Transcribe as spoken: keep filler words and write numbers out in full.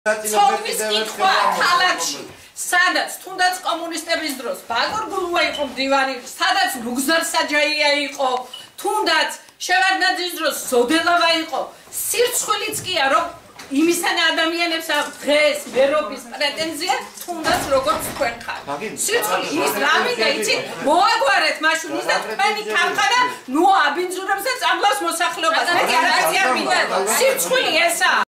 ცოდვის კითხვა ქალაქში, სადაც თუნდაც კომუნისტების დროს ბაგორ გულუა იყო მდივანი, სადაც ლუგზარ საჯაია იყო, თუნდაც შევარდნაძის დროს ზოდელავა იყო, სირცხვილიც კია, რომ იმისანა ადამიანებს აქვს დღეს ვერობის პრეტენზია, თუნდაც როგორც თქვენ ხართ. სირცხვილი ის რამინდა იცით, მოაგვარეთ მაშუნის და თქვენი ქარხანა ნუ აბინძურებს და წამლავს მოსახლეობას. სირცხვილი ესაა.